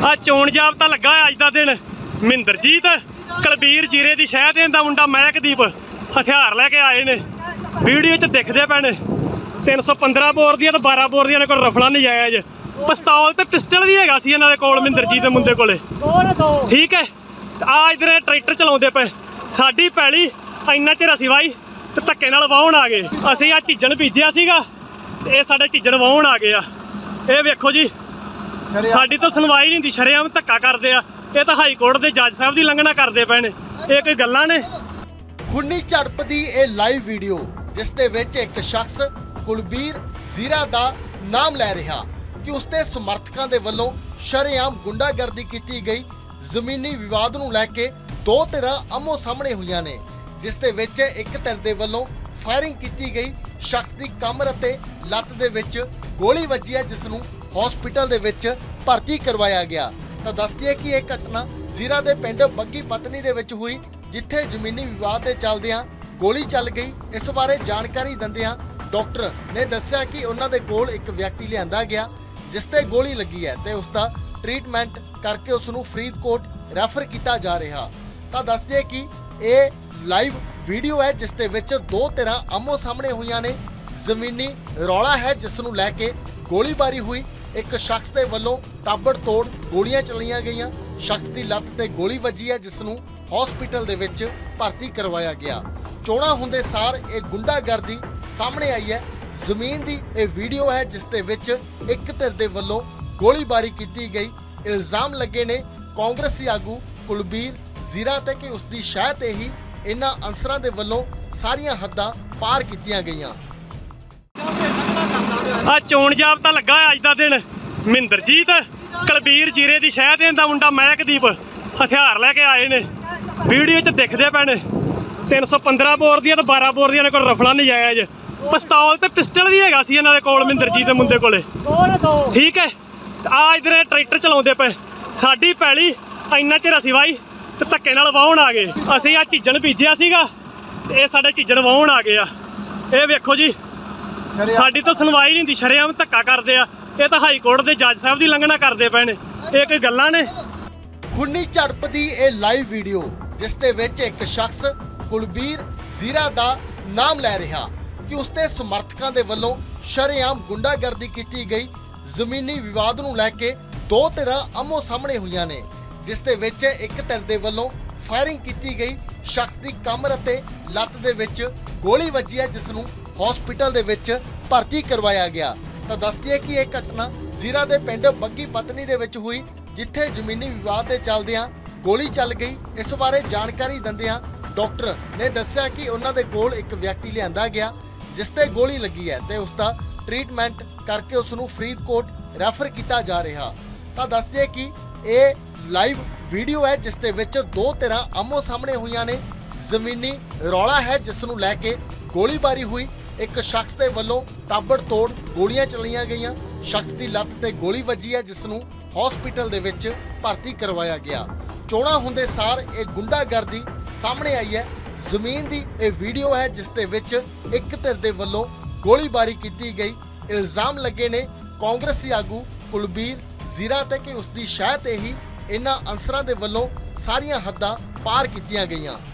ਆ ਚੋਣ ਜਾਬਤਾ ਲੱਗਾ ਅੱਜ ਦਾ दिन ਮਹਿੰਦਰਜੀਤ ਕੁਲਬੀਰ जीरे ਦੀ ਸ਼ਹਿ ਦੇਣ ਦਾ ਮੁੰਡਾ ਮਹਿਕਦੀਪ ਹਥਿਆਰ ਲੈ ਕੇ ਆਏ ਨੇ। ਵੀਡੀਓ 'ਚ ਦਿਖਦੇ ਪਏ ਨੇ 315 ਬੋਰ ਦੀਆਂ ਤੇ 12 ਬੋਰ ਦੀਆਂ ਕੋਲ ਰਫਲਾ ਨਜਾਇਜ਼ ਪਿਸਤੌਲ ਤੇ ਪਿਸਟਲ ਵੀ ਹੈਗਾ ਸੀ ਇਹਨਾਂ ਦੇ ਕੋਲ ਮਹਿੰਦਰਜੀਤ ਦੇ ਮੁੰਡੇ ਕੋਲੇ। ਠੀਕ ਹੈ ਆ ਇਧਰ ਟਰੈਕਟਰ ਚਲਾਉਂਦੇ ਪਏ ਸਾਡੀ ਪੈਲੀ ਇੰਨਾ ਚਿਰ ਅਸੀਂ ਵਾਈ ਤੇ ਧੱਕੇ ਨਾਲ ਵਾਹੁਣ ਆ ਗਏ। ਅਸੀਂ ਆ ਝਿੱਜਣ ਬੀਜਿਆ ਸੀਗਾ ਤੇ ਇਹ ਸਾਡੇ ਝਿੱਜਣ ਵਾਹੁਣ ਆ ਗਏ ਆ। ਇਹ ਵੇਖੋ ਜੀ ਸਾਡੀ ਤਾਂ ਸੁਣਵਾਈ ਨਹੀਂ ਹੁੰਦੀ, ਸ਼ਰੇਆਮ ਧੱਕਾ ਕਰਦੇ ਆ। ਇਹ ਤਾਂ ਹਾਈ ਕੋਰਟ ਦੇ ਜੱਜ ਸਾਹਿਬ ਦੀ ਲੰਘਣਾ ਕਰਦੇ ਪਏ ਨੇ। ਇਹ ਕੋਈ ਗੱਲਾਂ ਨੇ? ਖੂਨੀ ਝੜਪ ਦੀ ਇਹ ਲਾਈਵ ਵੀਡੀਓ ਜਿਸ ਦੇ ਵਿੱਚ ਇੱਕ ਸ਼ਖਸ ਕੁਲਬੀਰ ਜ਼ੀਰਾ ਦਾ ਨਾਮ ਲੈ ਰਿਹਾ ਕਿ ਉਸਦੇ ਸਮਰਥਕਾਂ ਦੇ ਵੱਲੋਂ ਸ਼ਰੇਆਮ ਗੁੰਡਾਗਰਦੀ ਕੀਤੀ ਗਈ। ਜ਼ਮੀਨੀ ਵਿਵਾਦ ਨੂੰ ਲੈ ਕੇ ਦੋ ਧਿਰਾਂ ਆਮੋ ਸਾਹਮਣੇ ਹੋਈਆਂ ਨੇ, ਜਿਸ ਦੇ ਵਿੱਚ ਇੱਕ ਧਿਰ ਦੇ ਵੱਲੋਂ ਫਾਇਰਿੰਗ ਕੀਤੀ ਗਈ। ਸ਼ਖਸ ਦੀ ਕਮਰ ਅਤੇ ਲੱਤ ਦੇ ਵਿੱਚ ਗੋਲੀ ਵੱਜੀ ਹੈ, ਜਿਸ ਨੂੰ ਹਸਪੀਟਲ ਦੇ ਵਿੱਚ ਭਰਤੀ ਕਰਵਾਇਆ ਗਿਆ। ਤਾਂ ਦੱਸਦੀ ਹੈ ਕਿ ਇਹ ਘਟਨਾ ਜ਼ੀਰਾ ਦੇ ਪਿੰਡ ਬੱਗੀ ਪਤਨੀ ਦੇ ਵਿੱਚ ਹੋਈ, ਜਿੱਥੇ ਜ਼ਮੀਨੀ ਵਿਵਾਦ ਦੇ ਚੱਲਦਿਆਂ ਗੋਲੀ ਚੱਲ ਗਈ। ਇਸ ਬਾਰੇ ਜਾਣਕਾਰੀ ਦਿੰਦਿਆਂ ਡਾਕਟਰ ਨੇ ਦੱਸਿਆ ਕਿ ਉਹਨਾਂ ਦੇ ਕੋਲ ਇੱਕ ਵਿਅਕਤੀ ਲਿਆਂਦਾ ਗਿਆ ਜਿਸ ਤੇ ਗੋਲੀ ਲੱਗੀ ਹੈ ਤੇ ਉਸ ਦਾ ਟ੍ਰੀਟਮੈਂਟ ਕਰਕੇ ਉਸ ਨੂੰ ਫਰੀਦਕੋਟ ਰੈਫਰ ਕੀਤਾ ਜਾ ਰਿਹਾ। ਤਾਂ ਦੱਸਦੇ ਕਿ ਇਹ ਲਾਈਵ ਵੀਡੀਓ ਹੈ ਜਿਸ ਦੇ ਵਿੱਚ ਦੋ ਧਿਰਾਂ ਆਮੋ ਸਾਹਮਣੇ ਹੋਈਆਂ ਨੇ। ਜ਼ਮੀਨੀ ਰੌਲਾ ਹੈ ਜਿਸ ਨੂੰ ਲੈ ਕੇ ਗੋਲੀਬਾਰੀ ਹੋਈ। ਇੱਕ ਸ਼ਖਸ ਦੇ ਵੱਲੋਂ ਤਾਬੜਤੋੜ ਗੋਲੀਆਂ ਚਲਾਈਆਂ ਗਈਆਂ। ਸ਼ਖਸ ਦੀ ਲੱਤ ਤੇ ਗੋਲੀ ਵੱਜੀ ਹੈ ਜਿਸ ਨੂੰ ਹਸਪੀਟਲ ਦੇ ਵਿੱਚ ਭਰਤੀ ਕਰਵਾਇਆ ਗਿਆ। ਚੋਣਾਂ ਹੁੰਦੇ ਸਾਰ ਇਹ ਗੁੰਡਾਗਰਦੀ ਸਾਹਮਣੇ ਆਈ ਹੈ। ਜ਼ਮੀਨ ਦੀ ਇਹ ਵੀਡੀਓ ਹੈ ਜਿਸ ਦੇ ਵਿੱਚ ਇੱਕ ਧਿਰ ਦੇ ਵੱਲੋਂ ਗੋਲੀਬਾਰੀ ਕੀਤੀ ਗਈ। ਇਲਜ਼ਾਮ ਲੱਗੇ ਨੇ ਕਾਂਗਰਸੀ ਆਗੂ ਕੁਲਬੀਰ ਜ਼ੀਰਾ ਤੇ ਕਿ ਉਸ ਦੀ ਸ਼ਹਿ ਤੇ ਹੀ ਇਹਨਾਂ ਅਨਸਰਾਂ ਦੇ ਵੱਲੋਂ ਸਾਰੀਆਂ ਹੱਦਾਂ ਪਾਰ ਕੀਤੀਆਂ ਗਈਆਂ। ਆ ਚੋਣ ਜਾਬਤਾ ਲੱਗਾ ਅੱਜ ਦਾ दिन ਮਹਿੰਦਰਜੀਤ ਕੁਲਬੀਰ जीरे ਦੀ ਸ਼ਹਿ ਦੇਣ ਦਾ ਮੁੰਡਾ ਮਹਿਕਦੀਪ ਹਥਿਆਰ ਲੈ ਕੇ ਆਏ ਨੇ। ਵੀਡੀਓ 'ਚ ਦਿਖਦੇ ਪਏ ਨੇ 315 ਬੋਰ ਦੀਆਂ ਤੇ 12 ਬੋਰ ਦੀਆਂ ਕੋਲ ਰਫਲਾ ਨਜਾਇਜ਼ ਪਿਸਤੌਲ ਤੇ ਪਿਸਟਲ ਵੀ ਹੈਗਾ ਸੀ ਇਹਨਾਂ ਦੇ ਕੋਲ ਮਹਿੰਦਰਜੀਤ ਦੇ ਮੁੰਡੇ ਕੋਲੇ। ਠੀਕ ਹੈ ਆ ਇਧਰ ਟਰੈਕਟਰ ਚਲਾਉਂਦੇ ਪਏ ਸਾਡੀ ਪੈਲੀ ਇੰਨਾ ਚਿਰ ਅਸੀਂ ਵਾਈ ਤੇ ਧੱਕੇ ਨਾਲ ਵਾਹੁਣ ਆ ਗਏ। ਅਸੀਂ ਆ ਝਿੱਜਣ ਬੀਜਿਆ ਸੀਗਾ ਤੇ ਇਹ ਸਾਡੇ ਝਿੱਜਣ ਵਾਹੁਣ ਆ ਗਏ ਆ। ਇਹ ਵੇਖੋ ਜੀ ਸਾਡੀ ਤਾਂ ਸੁਣਵਾਈ ਨਹੀਂ ਹੁੰਦੀ, ਸ਼ਰੇਆਮ ਧੱਕਾ ਕਰਦੇ ਆ। ਇਹ ਤਾਂ ਹਾਈ ਕੋਰਟ ਦੇ ਜੱਜ ਸਾਹਿਬ ਦੀ ਲੰਘਣਾ ਕਰਦੇ ਪਏ ਨੇ। ਇਹ ਕੋਈ ਗੱਲਾਂ ਨੇ? ਖੂਨੀ ਝੜਪ ਦੀ ਇਹ ਲਾਈਵ ਵੀਡੀਓ ਜਿਸ ਦੇ ਵਿੱਚ ਇੱਕ ਸ਼ਖਸ ਕੁਲਬੀਰ ਜ਼ੀਰਾ ਦਾ ਨਾਮ ਲੈ ਰਿਹਾ ਕਿ ਉਸਦੇ ਸਮਰਥਕਾਂ ਦੇ ਵੱਲੋਂ ਸ਼ਰੇਆਮ ਗੁੰਡਾਗਰਦੀ ਕੀਤੀ ਗਈ। ਜ਼ਮੀਨੀ ਵਿਵਾਦ ਨੂੰ ਲੈ ਕੇ ਦੋ ਧਿਰਾਂ ਆਮੋ ਸਾਹਮਣੇ ਹੋਈਆਂ ਨੇ, ਜਿਸ ਦੇ ਵਿੱਚ ਇੱਕ ਧਿਰ ਦੇ ਵੱਲੋਂ ਫਾਇਰਿੰਗ ਕੀਤੀ ਗਈ। ਸ਼ਖਸ ਦੀ ਕਮਰ ਅਤੇ ਲੱਤ ਦੇ ਵਿੱਚ ਗੋਲੀ ਵੱਜੀ ਹੈ ਜਿਸ ਨੂੰ ਹਸਪੀਟਲ ਦੇ ਵਿੱਚ ਭਰਤੀ ਕਰਵਾਇਆ ਗਿਆ। ਤਾਂ ਦੱਸਦੀ ਹੈ ਕਿ ਇਹ ਘਟਨਾ ਜ਼ੀਰਾ ਦੇ ਪਿੰਡ ਬੱਗੀ ਪਤਨੀ ਦੇ ਵਿੱਚ ਹੋਈ, ਜਿੱਥੇ ਜ਼ਮੀਨੀ ਵਿਵਾਦ ਦੇ ਚੱਲਦਿਆਂ ਗੋਲੀ ਚੱਲ ਗਈ। ਇਸ ਬਾਰੇ ਜਾਣਕਾਰੀ ਦਿੰਦਿਆਂ ਡਾਕਟਰ ਨੇ ਦੱਸਿਆ ਕਿ ਉਹਨਾਂ ਦੇ ਕੋਲ ਇੱਕ ਵਿਅਕਤੀ ਲਿਆਂਦਾ ਗਿਆ ਜਿਸ ਤੇ ਗੋਲੀ ਲੱਗੀ ਹੈ ਤੇ ਉਸ ਦਾ ਟ੍ਰੀਟਮੈਂਟ ਕਰਕੇ ਉਸ ਨੂੰ ਫਰੀਦਕੋਟ ਰੈਫਰ ਕੀਤਾ ਜਾ ਰਿਹਾ। ਤਾਂ ਦੱਸਦੇ ਹੈ ਕਿ ਇਹ ਲਾਈਵ ਵੀਡੀਓ ਹੈ ਜਿਸ ਦੇ ਵਿੱਚ ਦੋ ਧਿਰਾਂ ਆਮੋ ਸਾਹਮਣੇ ਹੋਈਆਂ ਨੇ। ਜ਼ਮੀਨੀ ਰੌਲਾ ਹੈ ਜਿਸ ਨੂੰ ਲੈ ਕੇ ਗੋਲੀਬਾਰੀ ਹੋਈ। ਇੱਕ ਸ਼ਖਸ ਦੇ ਵੱਲੋਂ ਤਾਬੜਤੋੜ ਗੋਲੀਆਂ ਚਲਾਈਆਂ ਗਈਆਂ। ਸ਼ਖਸ ਦੀ ਲੱਤ ਤੇ ਗੋਲੀ ਵੱਜੀ ਹੈ ਜਿਸ ਨੂੰ ਹਸਪੀਟਲ ਦੇ ਵਿੱਚ ਭਰਤੀ ਕਰਵਾਇਆ ਗਿਆ। ਚੋਣਾਂ ਹੁੰਦੇ ਸਾਰ ਇਹ ਗੁੰਡਾਗਰਦੀ ਸਾਹਮਣੇ ਆਈ ਹੈ। ਜ਼ਮੀਨ ਦੀ ਇਹ ਵੀਡੀਓ ਹੈ ਜਿਸ ਦੇ ਵਿੱਚ ਇੱਕ ਧਿਰ ਦੇ ਵੱਲੋਂ ਗੋਲੀਬਾਰੀ ਕੀਤੀ ਗਈ। ਇਲਜ਼ਾਮ ਲੱਗੇ ਨੇ ਕਾਂਗਰਸੀ ਆਗੂ ਕੁਲਬੀਰ ਜ਼ੀਰਾ ਤੇ ਕਿ ਉਸ ਦੀ ਸ਼ਹਿ ਤੇ ਹੀ ਇਹਨਾਂ ਅਨਸਰਾਂ ਦੇ ਵੱਲੋਂ ਸਾਰੀਆਂ ਹੱਦਾਂ ਪਾਰ ਕੀਤੀਆਂ ਗਈਆਂ।